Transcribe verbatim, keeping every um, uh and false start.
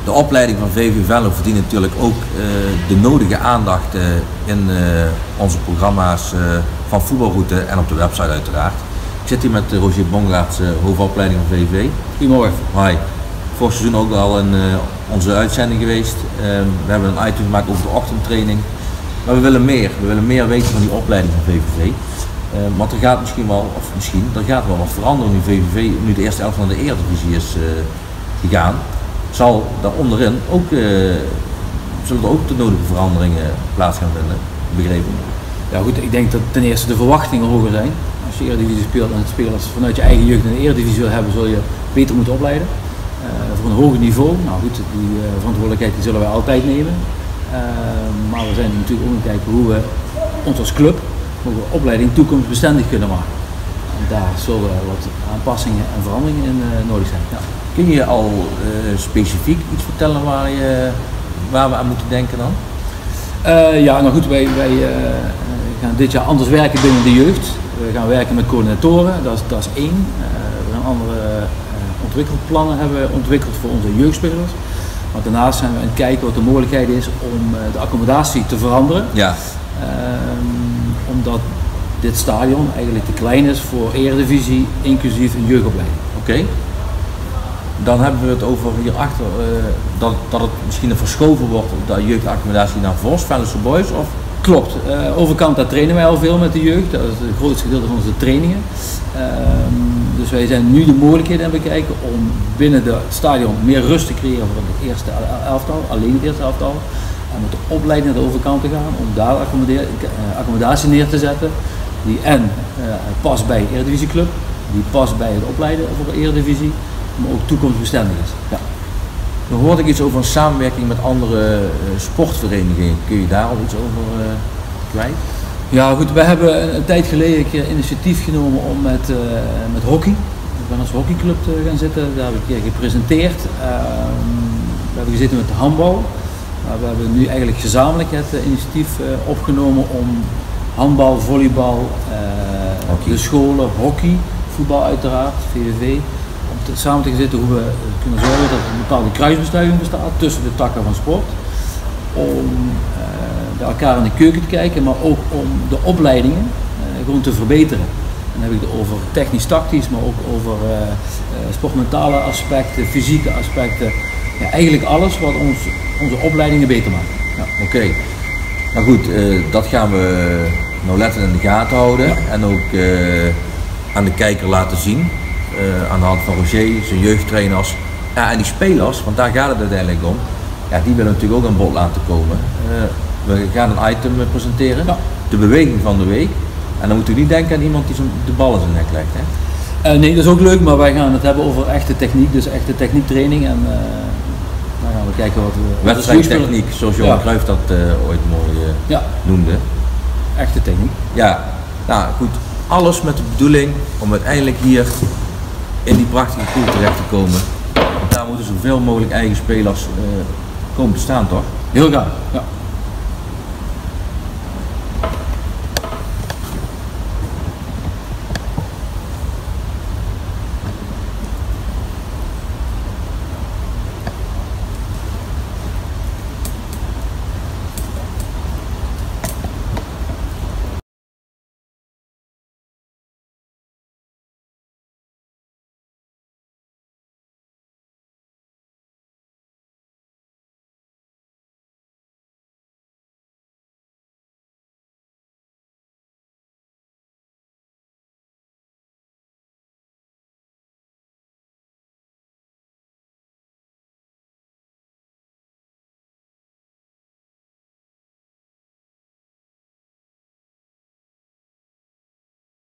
de opleiding van V V Venlo verdient natuurlijk ook uh, de nodige aandacht uh, in uh, onze programma's uh, van voetbalroute en op de website uiteraard. Ik zit hier met uh, Rogier Bongaerts, uh, hoofdopleiding van V V V. Goedemorgen. Hi. Vorig seizoen ook al in uh, onze uitzending geweest. Uh, we hebben een item gemaakt over de ochtendtraining. Maar we willen meer. We willen meer weten van die opleiding van V V V. Uh, want er gaat misschien wel, of misschien, er gaat wel wat veranderen nu V V V, nu de eerste elf van de Eredivisie is uh, gegaan. Zal daar onderin ook, uh, zullen er ook de nodige veranderingen plaats gaan vinden, begrepen? Ja goed, ik denk dat ten eerste de verwachtingen hoger zijn. Als je Eredivisie speelt en spelers vanuit je eigen jeugd in de Eredivisie wil hebben, zul je beter moeten opleiden. Uh, voor een hoger niveau. Nou goed, die uh, verantwoordelijkheid die zullen wij altijd nemen. Uh, maar we zijn natuurlijk ook aan het kijken hoe we ons als club mogen we opleiding toekomstbestendig kunnen maken. En daar zullen wat aanpassingen en veranderingen in uh, nodig zijn. Ja. Kun je al uh, specifiek iets vertellen waar, je, waar we aan moeten denken dan? Uh, ja, nou goed, wij, wij uh, gaan dit jaar anders werken binnen de jeugd. We gaan werken met coördinatoren, dat is, dat is één. Uh, we gaan andere uh, ontwikkelplannen hebben ontwikkeld voor onze jeugdspelers. Maar daarnaast zijn we aan het kijken wat de mogelijkheid is om uh, de accommodatie te veranderen. Ja. Uh, omdat dit stadion eigenlijk te klein is voor Eredivisie, inclusief een jeugdopleiding. Oké. Okay. Dan hebben we het over hierachter uh, dat, dat het misschien verschoven wordt op de jeugdaccommodatie naar Vos, Venlose Boys of? Klopt. Uh, overkant daar trainen wij al veel met de jeugd. Dat is het grootste gedeelte van onze trainingen. Uh, dus wij zijn nu de mogelijkheden aan het bekijken om binnen het stadion meer rust te creëren voor het eerste elftal, alleen het eerste elftal. En met de opleiding naar de overkant te gaan om daar accommodatie neer te zetten die en uh, past bij de Eredivisieclub, die past bij het opleiden voor de Eredivisie, maar ook toekomstbestendig is. Ja. Dan hoorde ik iets over een samenwerking met andere uh, sportverenigingen. Kun je daar al iets over uh, kwijt? Ja goed, we hebben een, een tijd geleden een keer initiatief genomen om met, uh, met hockey, ik ben als hockeyclub te gaan zitten, daar heb ik een keer gepresenteerd. Uh, we hebben gezeten met de handbal. Maar we hebben nu eigenlijk gezamenlijk het uh, initiatief uh, opgenomen om handbal, volleybal, uh, de scholen, hockey, voetbal uiteraard, V V V, om te, samen te gaan zitten hoe we uh, kunnen zorgen dat er een bepaalde kruisbestuiving bestaat tussen de takken van sport. Om uh, bij elkaar in de keuken te kijken, maar ook om de opleidingen uh, gewoon te verbeteren. Dan heb ik het over technisch-tactisch, maar ook over uh, uh, sportmentale aspecten, fysieke aspecten. Ja, eigenlijk alles wat ons, onze opleidingen beter maakt. Ja, Oké. Okay. Maar goed, uh, dat gaan we nauwlettend in de gaten houden. Ja. En ook uh, aan de kijker laten zien. Uh, aan de hand van Rogier, zijn jeugdtrainers. Ja, en die spelers, want daar gaat het uiteindelijk om. Ja, die willen natuurlijk ook aan bod laten komen. Uh, we gaan een item presenteren. Ja. De beweging van de week. En dan moet u niet denken aan iemand die de bal in zijn nek legt. Hè? Uh, nee, dat is ook leuk, maar wij gaan het hebben over echte techniek. Dus echte techniektraining. En, uh, dan gaan we kijken wat we... Wedstrijdtechniek, zoals Johan ja. Cruijff dat uh, ooit mooi uh, ja. noemde. Echte techniek. Ja, nou goed. Alles met de bedoeling om uiteindelijk hier in die prachtige pool terecht te komen. Want daar moeten zoveel mogelijk eigen spelers uh, komen te staan, toch? Heel graag, ja.